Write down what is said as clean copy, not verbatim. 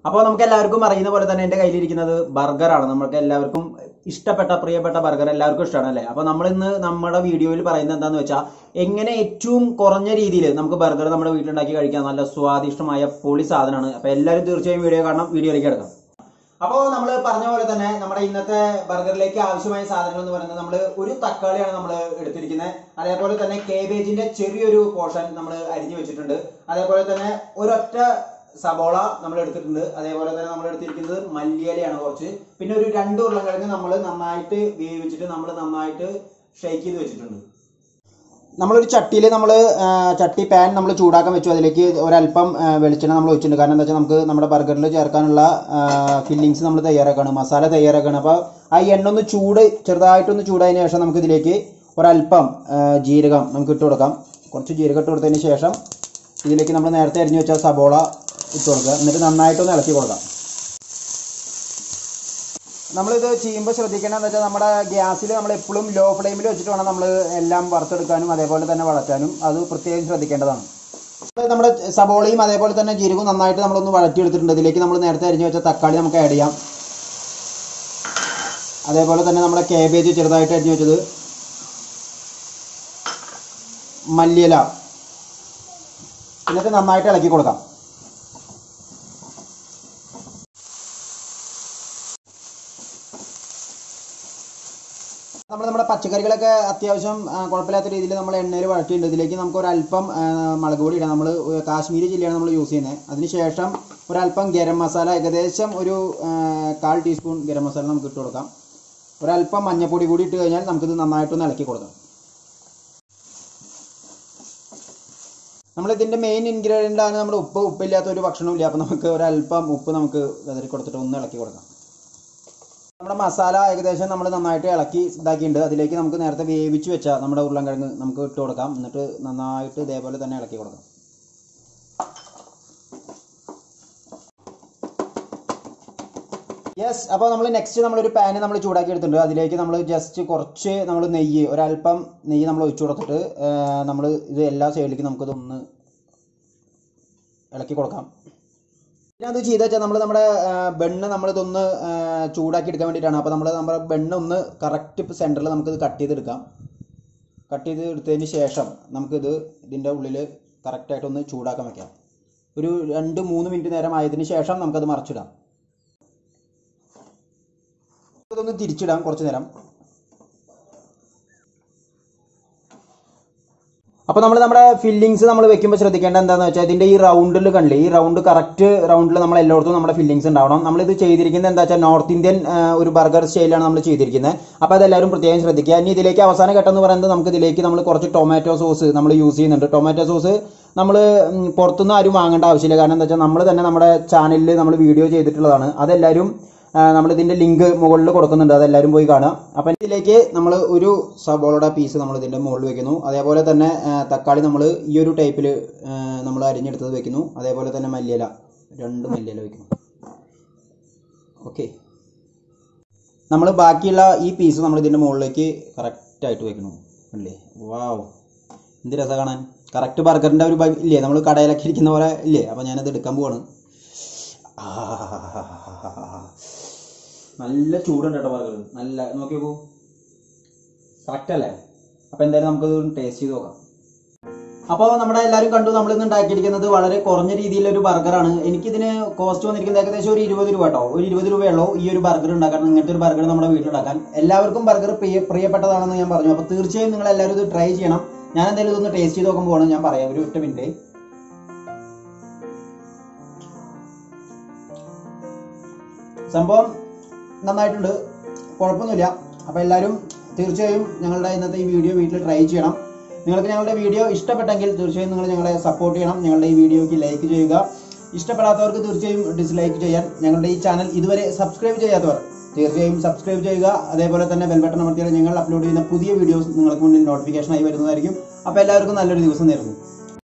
അപ്പോൾ നമുക്ക് എല്ലാവർക്കും അറിയുന്ന പോലെ തന്നെ എൻ്റെ കയ്യിലിരിക്കുന്നത് ബർഗറാണ്. നമുക്ക് എല്ലാവർക്കും ഇഷ്ടപ്പെട്ട പ്രിയപ്പെട്ട ബർഗർ എല്ലാവർക്കും ഇഷ്ടമാണ് അല്ലേ? അപ്പോൾ നമ്മൾ ഇന്ന് നമ്മുടെ വീഡിയോയിൽ പറയുന്നത് എന്താണെന്ന് വെച്ചാൽ എങ്ങനെ ഏറ്റവും കുറഞ്ഞ രീതിയിൽ നമുക്ക് ബർഗർ നമ്മുടെ വീട്ടിലുണ്ടാക്കി കഴിക്കാം. നല്ല സ്വാദിഷ്ടമായ പൊളി സാധനമാണ്. അപ്പോൾ എല്ലാവരും തീർച്ചയായും വീഡിയോ കാണണം. വീഡിയോയിലേക്ക് കിടക്കാം. അപ്പോൾ നമ്മൾ പറഞ്ഞ പോലെ തന്നെ നമ്മുടെ ഇന്നത്തെ ബർഗറിലേക്ക് ആവശ്യമായ സാധനങ്ങൾ എന്ന് പറയുന്നത് നമ്മൾ ഒരു തക്കാളിയാണ് നമ്മൾ എടുത്തിരിക്കുന്നത്. അതേപോലെ തന്നെ കേബേജിന്റെ ചെറിയൊരു പോർഷൻ നമ്മൾ അരിഞ്ഞു വെച്ചിട്ടുണ്ട്. അതേപോലെ തന്നെ ഒരൊറ്റ സബോള നമ്മൾ എടുത്തിട്ടുണ്ട്. അതേപോലെ തന്നെ നമ്മൾ എടുത്തിരിക്കുന്നത് മല്ലിയിലയാണ് കുറച്ച്. പിന്നെ ഒരു 2 ഉരുളക്കിഴങ്ങ് നമ്മൾ നന്നായിട്ട് വേവിച്ചിട്ട് നമ്മൾ നന്നായിട്ട് ഷേക്ക് ചെയ്ത് വെച്ചിട്ടുണ്ട്. നമ്മളൊരു ചട്ടിയിൽ ചട്ടി പാൻ നമ്മൾ ചൂടാക്കാൻ വെച്ചു. അതിലേക്ക് ഒരല്പം വെളിച്ചെണ്ണ നമ്മൾ ഒഴിച്ചിട്ടുണ്ട്. കാരണം എന്താ വെച്ചാൽ നമുക്ക് നമ്മുടെ ബർഗറിൽ ചേർക്കാനുള്ള ഫില്ലിങ്സ് നമ്മൾ തയ്യാറാക്കുകയാണ്, മസാല തയ്യാറാക്കുകയാണ്. അപ്പോൾ ആ എണ്ണ ഒന്ന് ചെറുതായിട്ടൊന്ന് ചൂടായതിനു ശേഷം നമുക്ക് ഇതിലേക്ക് ഒരല്പം ജീരകം നമുക്ക് ഇട്ട് കൊടുക്കാം. കുറച്ച് ജീരകം ഇട്ട് കൊടുത്തതിന് ശേഷം ഇതിലേക്ക് നമ്മൾ നേരത്തെ അരിഞ്ഞു വെച്ച സബോള ഇട്ട് കൊടുക്കുക. എന്നിട്ട് നന്നായിട്ടൊന്ന് ഇളക്കി കൊടുക്കാം. നമ്മളിത് ചെയ്യുമ്പോൾ ശ്രദ്ധിക്കേണ്ടതെന്ന് വെച്ചാൽ നമ്മുടെ ഗ്യാസിൽ നമ്മൾ എപ്പോഴും ലോ ഫ്ലെയിമിൽ വെച്ചിട്ട് വേണം നമ്മൾ എല്ലാം വറുത്തെടുക്കാനും അതേപോലെ തന്നെ വഴറ്റാനും. അത് പ്രത്യേകം ശ്രദ്ധിക്കേണ്ടതാണ്. നമ്മുടെ സബോളയും അതേപോലെ തന്നെ ജീരകവും നന്നായിട്ട് നമ്മളൊന്ന് വഴറ്റിയെടുത്തിട്ടുണ്ട്. ഇതിലേക്ക് നമ്മൾ നേരത്തെ അരിഞ്ഞു വെച്ച തക്കാളി നമുക്ക് ആഡ് ചെയ്യാം. അതേപോലെ തന്നെ നമ്മുടെ കാബേജ് ചെറുതായിട്ട് അരിഞ്ഞു വെച്ചത്, മല്ലിയില, എന്നിട്ട് നന്നായിട്ട് ഇളക്കി കൊടുക്കാം. നമ്മുടെ പച്ചക്കറികളൊക്കെ അത്യാവശ്യം കുഴപ്പമില്ലാത്ത രീതിയിൽ നമ്മൾ എണ്ണയിൽ വഴറ്റിയിട്ടുണ്ട്. ഇതിലേക്ക് നമുക്ക് ഒരല്പം മുളക് പൊടി ഇടാം. നമ്മൾ കാശ്മീരി ചില്ലിയാണ് നമ്മൾ യൂസ് ചെയ്യുന്നത്. അതിനുശേഷം ഒരല്പം ഗരം മസാല, ഏകദേശം ഒരു 1/4 ടീസ്പൂൺ ഗരം മസാല നമുക്ക് ഇട്ട് കൊടുക്കാം. ഒരല്പം മഞ്ഞൾപ്പൊടി കൂടി ഇട്ട് കഴിഞ്ഞാൽ നമുക്കിത് നന്നായിട്ടൊന്ന് ഇളക്കി കൊടുക്കാം. നമ്മളിതിൻ്റെ മെയിൻ ഇൻഗ്രീഡിയൻ്റ് ആണ് നമ്മുടെ ഉപ്പ്. ഉപ്പില്ലാത്ത ഒരു ഭക്ഷണമില്ല. അപ്പോൾ നമുക്ക് ഒരല്പം ഉപ്പ് നമുക്ക് വിതറി കൊടുത്തിട്ട് ഒന്ന് ഇളക്കി കൊടുക്കാം. നമ്മുടെ മസാല ഏകദേശം നമ്മൾ നന്നായിട്ട് ഇളക്കി ഇതാക്കിയിട്ടുണ്ട്. അതിലേക്ക് നമുക്ക് നേരത്തെ വേവിച്ച് വെച്ച നമ്മുടെ ഉരുളക്കിഴങ്ങ് നമുക്ക് ഇട്ട് കൊടുക്കാം. എന്നിട്ട് നന്നായിട്ട് ഇതേപോലെ തന്നെ ഇളക്കി കൊടുക്കാം. യെസ്. അപ്പോൾ നമ്മൾ നെക്സ്റ്റ് നമ്മളൊരു പാന് നമ്മൾ ചൂടാക്കി എടുത്തിട്ടുണ്ട്. അതിലേക്ക് നമ്മൾ ജസ്റ്റ് കുറച്ച് നമ്മൾ നെയ്യ്, ഒരല്പം നെയ്യ് നമ്മൾ ഒഴിച്ചു കൊടുത്തിട്ട് നമ്മൾ ഇത് എല്ലാ സൈഡിലേക്കും നമുക്കിതൊന്ന് ഇളക്കി കൊടുക്കാം. പിന്നെ അത് ചെയ്താൽ വെച്ചാൽ നമ്മുടെ ബണ്ണ് നമ്മളിതൊന്ന് ചൂടാക്കി എടുക്കാൻ വേണ്ടിയിട്ടാണ്. അപ്പോൾ നമ്മുടെ ബണ്ണ് ഒന്ന് കറക്റ്റ് സെൻറ്ററിൽ നമുക്കിത് കട്ട് ചെയ്തെടുക്കാം. കട്ട് ചെയ്ത് എടുത്തതിന് ശേഷം നമുക്കിത് ഇതിൻ്റെ ഉള്ളിൽ കറക്റ്റായിട്ടൊന്ന് ചൂടാക്കാൻ വയ്ക്കാം. ഒരു 2-3 മിനിറ്റ് നേരം ആയതിന് ശേഷം നമുക്കത് മറിച്ചിടാം. ഇതൊന്ന് തിരിച്ചിടാം കുറച്ച് നേരം. അപ്പോൾ നമ്മുടെ ഫില്ലിങ്സ് നമ്മൾ വെക്കുമ്പോൾ ശ്രദ്ധിക്കേണ്ട എന്താണെന്ന് വെച്ചാൽ ഇതിൻ്റെ ഈ റൗണ്ടിൽ കണ്ടില്ലേ, ഈ കറക്റ്റ് റൗണ്ടിൽ നമ്മൾ എല്ലായിടത്തും നമ്മുടെ ഫില്ലിങ്സ് ഉണ്ടാവണം. നമ്മളിത് ചെയ്തിരിക്കുന്നത് എന്താ വെച്ചാൽ നോർത്ത് ഇന്ത്യൻ ഒരു ബർഗർ സ്റ്റൈലാണ് നമ്മൾ ചെയ്തിരിക്കുന്നത്. അപ്പോൾ അതെല്ലാവരും പ്രത്യേകം ശ്രദ്ധിക്കുക. ഇനി ഇതിലേക്ക് അവസാന ഘട്ടം എന്ന് പറയുന്നത് നമുക്ക് ഇതിലേക്ക് നമ്മൾ കുറച്ച് ടൊമാറ്റോ സോസ് നമ്മൾ യൂസ് ചെയ്യുന്നുണ്ട്. ടൊമാറ്റോ സോസ് നമ്മൾ പുറത്തുനിന്ന് ആരും വാങ്ങേണ്ട ആവശ്യമില്ല. കാരണം എന്താ വെച്ചാൽ നമ്മൾ തന്നെ നമ്മുടെ ചാനലിൽ നമ്മൾ വീഡിയോ ചെയ്തിട്ടുള്ളതാണ്. അതെല്ലാവരും നമ്മളിതിൻ്റെ ലിങ്ക് മുകളിൽ കൊടുക്കുന്നുണ്ട്. അതെല്ലാവരും പോയി കാണുക. അപ്പം ഇതിലേക്ക് നമ്മൾ ഒരു സബോളയുടെ പീസ് നമ്മൾ ഇതിൻ്റെ മുകളിൽ വെക്കുന്നു. അതേപോലെ തന്നെ തക്കാളി നമ്മൾ ഈ ഒരു ടൈപ്പിൽ നമ്മൾ അരിഞ്ഞെടുത്തത് വെക്കുന്നു. അതേപോലെ തന്നെ മല്ലിയില, 2 മല്ലിയില വെക്കുന്നു. ഓക്കെ. നമ്മൾ ബാക്കിയുള്ള ഈ പീസ് നമ്മൾ ഇതിൻ്റെ മുകളിലേക്ക് കറക്റ്റായിട്ട് വെക്കുന്നു. അല്ലേ? വാവ്, എന്ത് രസം കാണാൻ. കറക്റ്റ് ബർഗറിൻ്റെ ഒരു ഇല്ലേ, നമ്മൾ കടയിലൊക്കെ ഇരിക്കുന്ന പോലെ ഇല്ലേ? അപ്പോൾ ഞാനത് എടുക്കാൻ പോവാണ്. നല്ല ചൂടുണ്ട് കേട്ടോ ബർഗർ. നല്ല നോക്കി നോക്കൂ, കറക്റ്റ് അല്ലേ? അപ്പോൾ എന്തായാലും നമുക്കത് ടേസ്റ്റ് ചെയ്ത് നോക്കാം. അപ്പോൾ നമ്മുടെ എല്ലാവരും കണ്ടു, നമ്മളിന്ന് ഉണ്ടാക്കിയിരിക്കുന്നത് വളരെ കുറഞ്ഞ രീതിയിലൊരു ബർഗറാണ്. എനിക്കിതിന് കോസ്റ്റ് വന്നിരിക്കുന്നത് ഏകദേശം ഒരു 20 രൂപ കേട്ടോ. ഒരു 20 രൂപയുള്ളൂ ഈ ഒരു ബർഗർ ഉണ്ടാക്കാൻ. ഇങ്ങനത്തെ ഒരു ബർഗർ നമ്മുടെ വീട്ടിലുണ്ടാക്കാൻ. എല്ലാവർക്കും ബർഗർ പ്രിയപ്പെട്ടതാണെന്ന് ഞാൻ പറഞ്ഞു. അപ്പോൾ തീർച്ചയായും നിങ്ങൾ എല്ലാവരും ഇത് ട്രൈ ചെയ്യണം. ഞാൻ എന്തായാലും ഇതൊന്ന് ടേസ്റ്റ് ചെയ്ത് നോക്കുമ്പോൾ ഞാൻ പറയാം. ഒരു 1 മിനിറ്റ്. സംഭവം നന്നായിട്ടുണ്ട്, കുഴപ്പമൊന്നുമില്ല. അപ്പോൾ എല്ലാവരും തീർച്ചയായും ഞങ്ങളുടെ ഇന്നത്തെ ഈ വീഡിയോ വീട്ടിൽ ട്രൈ ചെയ്യണം. നിങ്ങൾക്ക് ഞങ്ങളുടെ വീഡിയോ ഇഷ്ടപ്പെട്ടെങ്കിൽ തീർച്ചയായും നിങ്ങൾ ഞങ്ങളെ സപ്പോർട്ട് ചെയ്യണം. ഞങ്ങളുടെ ഈ വീഡിയോയ്ക്ക് ലൈക്ക് ചെയ്യുക. ഇഷ്ടപ്പെടാത്തവർക്ക് തീർച്ചയായും ഡിസ്ലൈക്ക് ചെയ്യാൻ. ഞങ്ങളുടെ ഈ ചാനൽ ഇതുവരെ സബ്സ്ക്രൈബ് ചെയ്യാത്തവർ തീർച്ചയായും സബ്സ്ക്രൈബ് ചെയ്യുക. അതേപോലെ തന്നെ ബെൽ ബട്ടൺ അമർത്തിയാൽ ഞങ്ങൾ അപ്ലോഡ് ചെയ്യുന്ന പുതിയ വീഡിയോസ് നിങ്ങൾക്ക് മുന്നിൽ നോട്ടിഫിക്കേഷനായി വരുന്നതായിരിക്കും. അപ്പോൾ എല്ലാവർക്കും നല്ലൊരു ദിവസം നേരുന്നു.